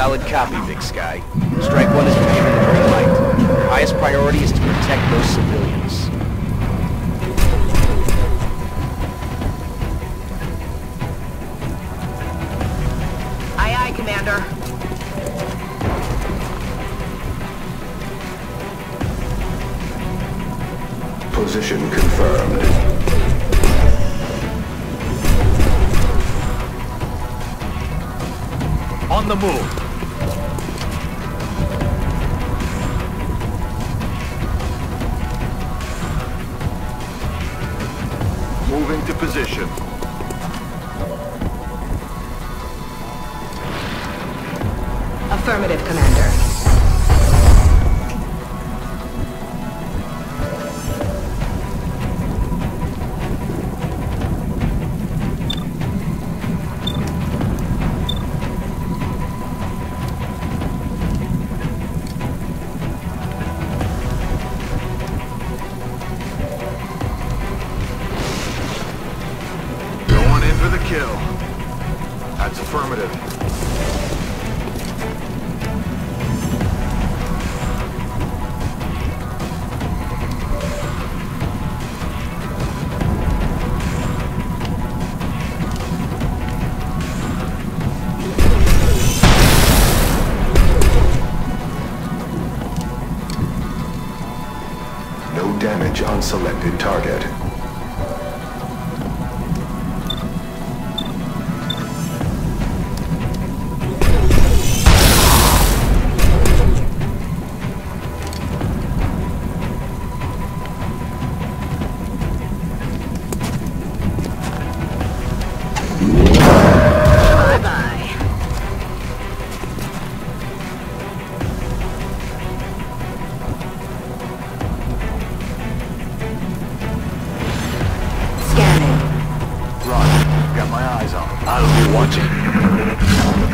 Solid copy, Big Sky. Strike One has been given the green light. Our highest priority is to protect those civilians. Aye, aye, Commander. Position confirmed. On the move. Moving to position. Affirmative, Commander. Going in for the kill. That's affirmative. No damage on selected target. Bye-bye. Scanning. Roger. Got my eyes on. I'll be watching.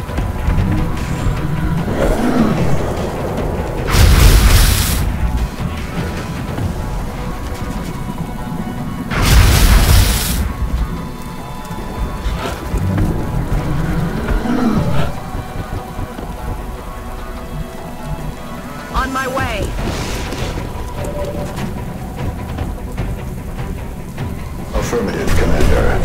On my way. Affirmative, Commander.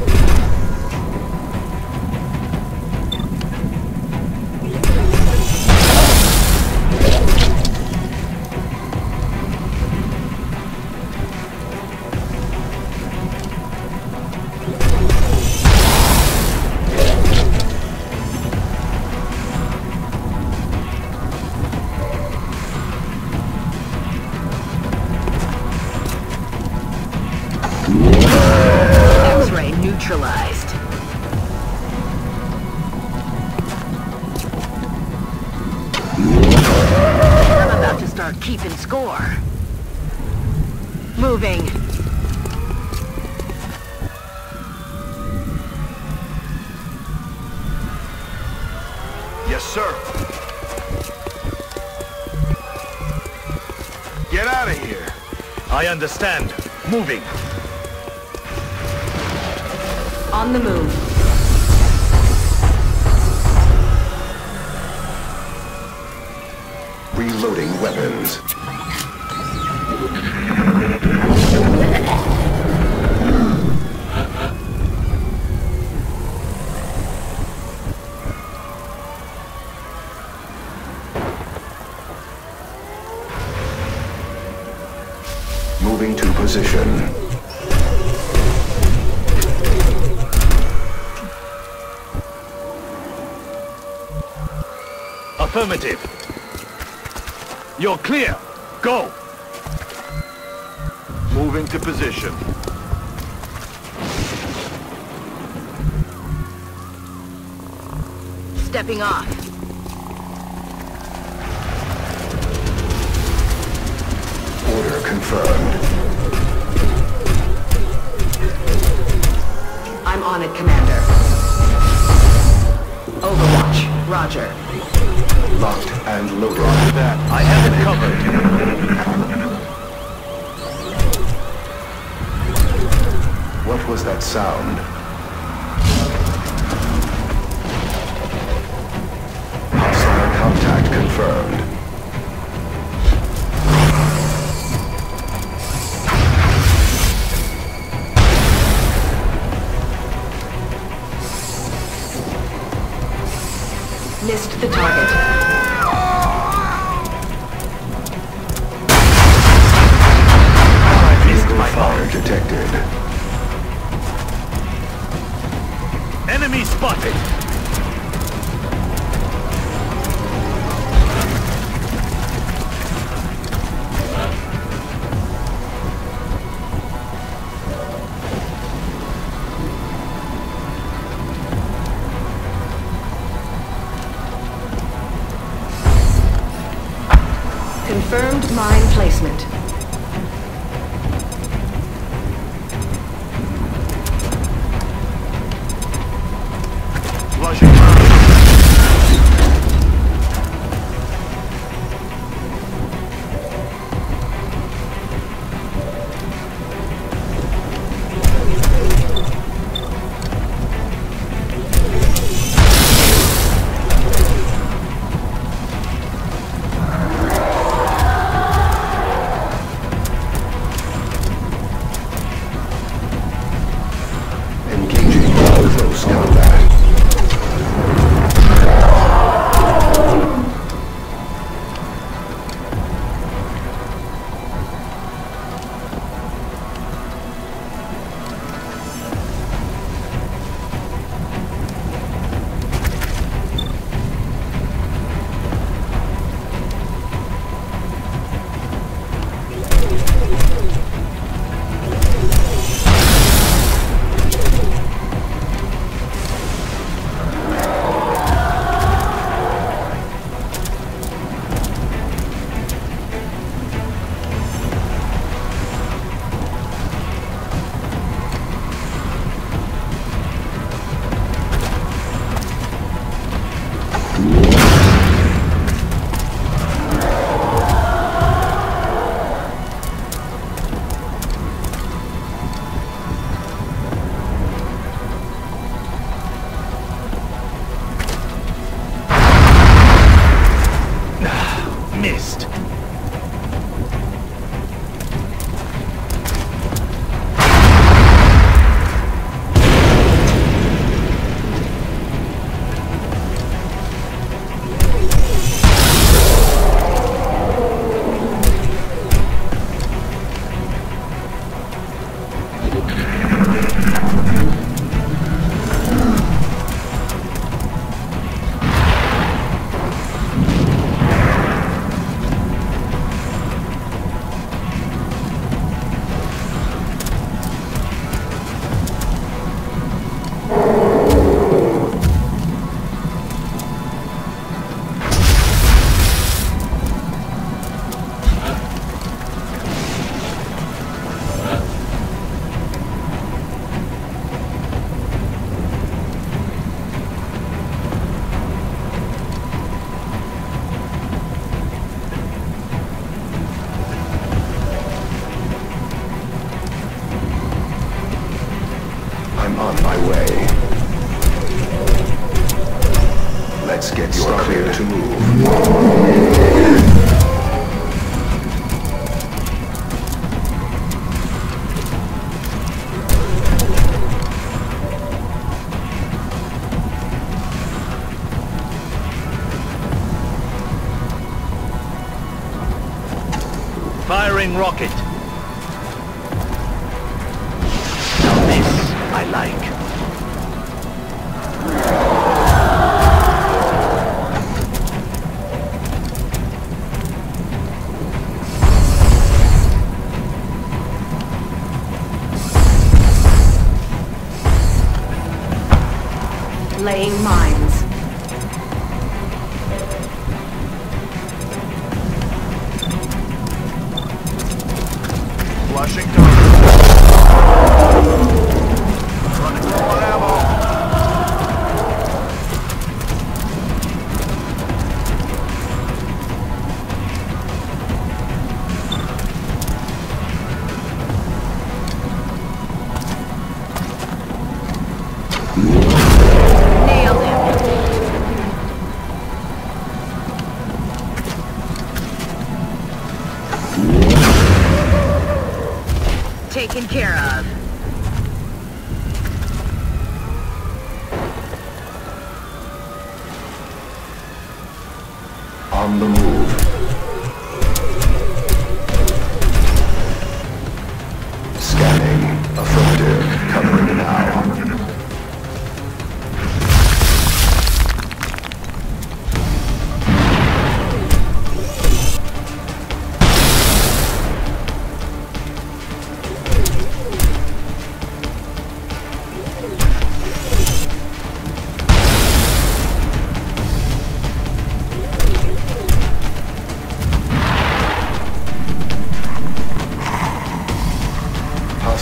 X-ray neutralized. I'm about to start keeping score. Moving. Yes, sir. Get out of here. I understand. Moving. On the move. Reloading weapons. Moving to position. Affirmative. You're clear. Go. Moving to position. Stepping off. Order confirmed. I'm on it, Commander. Overwatch. Roger. Locked and loaded. Roger that. I have it covered. What was that sound? Confirmed mine placement. Flushing mine. Engaging close combat. Missed. I'm on my way. Let's get started. Clear to move. Firing rocket. Now this I like. Laying mines. Flushing target. Running full of ammo. Nailed him. Taken care of. On the move. Scanning. Affirmative. Covering now.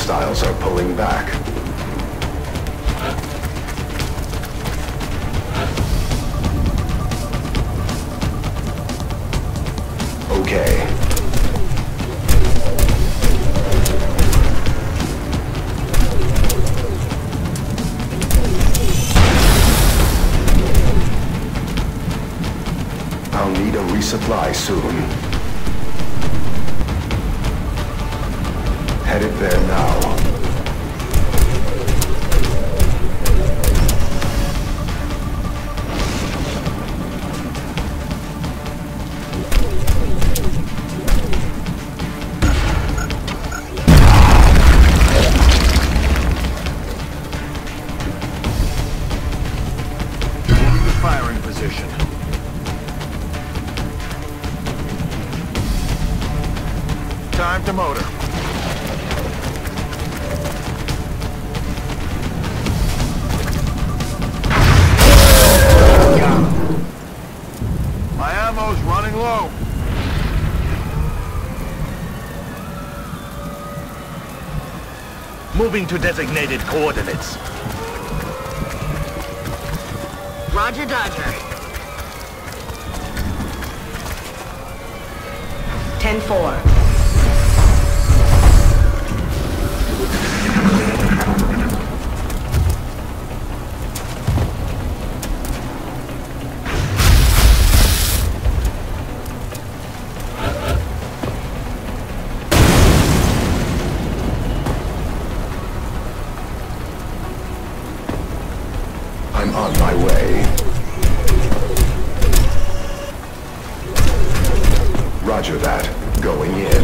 Hostiles are pulling back. Okay. I'll need a resupply soon. Headed there now. Moving to firing position. Time to motor. My ammo's running low. Moving to designated coordinates. Roger, Dodger. 10-4. I'm on my way. Roger that. Going in.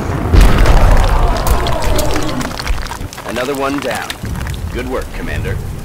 Another one down. Good work, Commander.